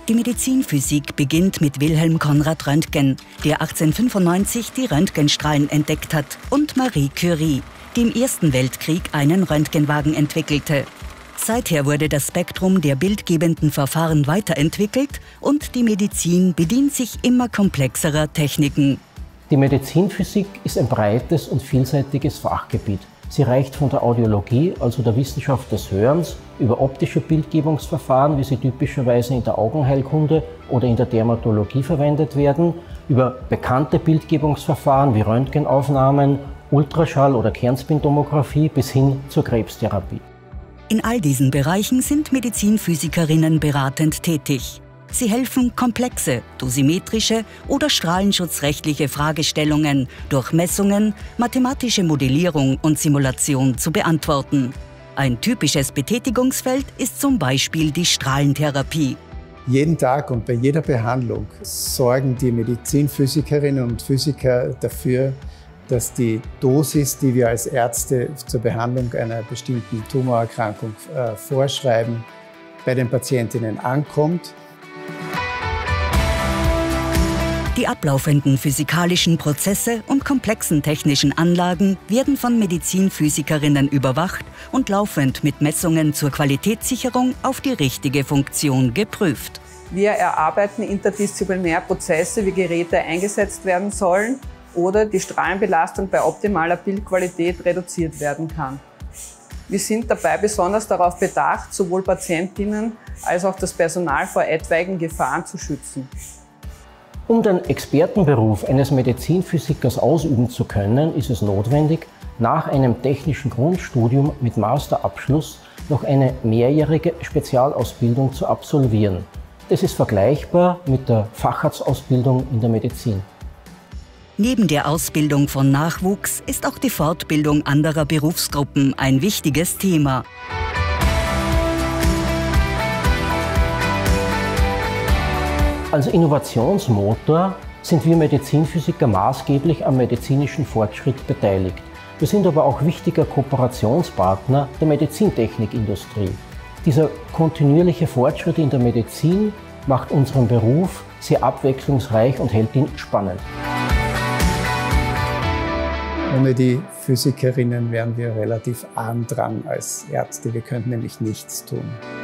Die Medizinphysik beginnt mit Wilhelm Conrad Röntgen, der 1895 die Röntgenstrahlen entdeckt hat, und Marie Curie, die im Ersten Weltkrieg einen Röntgenwagen entwickelte. Seither wurde das Spektrum der bildgebenden Verfahren weiterentwickelt und die Medizin bedient sich immer komplexerer Techniken. Die Medizinphysik ist ein breites und vielseitiges Fachgebiet. Sie reicht von der Audiologie, also der Wissenschaft des Hörens, über optische Bildgebungsverfahren, wie sie typischerweise in der Augenheilkunde oder in der Dermatologie verwendet werden, über bekannte Bildgebungsverfahren wie Röntgenaufnahmen, Ultraschall- oder Kernspintomographie bis hin zur Krebstherapie. In all diesen Bereichen sind Medizinphysikerinnen beratend tätig. Sie helfen, komplexe, dosimetrische oder strahlenschutzrechtliche Fragestellungen durch Messungen, mathematische Modellierung und Simulation zu beantworten. Ein typisches Betätigungsfeld ist zum Beispiel die Strahlentherapie. Jeden Tag und bei jeder Behandlung sorgen die Medizinphysikerinnen und Physiker dafür, dass die Dosis, die wir als Ärzte zur Behandlung einer bestimmten Tumorerkrankung vorschreiben, bei den Patientinnen ankommt. Die ablaufenden physikalischen Prozesse und komplexen technischen Anlagen werden von Medizinphysikerinnen überwacht und laufend mit Messungen zur Qualitätssicherung auf die richtige Funktion geprüft. Wir erarbeiten interdisziplinär Prozesse, wie Geräte eingesetzt werden sollen oder die Strahlenbelastung bei optimaler Bildqualität reduziert werden kann. Wir sind dabei besonders darauf bedacht, sowohl Patientinnen als auch das Personal vor etwaigen Gefahren zu schützen. Um den Expertenberuf eines Medizinphysikers ausüben zu können, ist es notwendig, nach einem technischen Grundstudium mit Masterabschluss noch eine mehrjährige Spezialausbildung zu absolvieren. Das ist vergleichbar mit der Facharztausbildung in der Medizin. Neben der Ausbildung von Nachwuchs ist auch die Fortbildung anderer Berufsgruppen ein wichtiges Thema. Als Innovationsmotor sind wir Medizinphysiker maßgeblich am medizinischen Fortschritt beteiligt. Wir sind aber auch wichtiger Kooperationspartner der Medizintechnikindustrie. Dieser kontinuierliche Fortschritt in der Medizin macht unseren Beruf sehr abwechslungsreich und hält ihn spannend. Ohne die Physikerinnen wären wir relativ arm dran als Ärzte. Wir könnten nämlich nichts tun.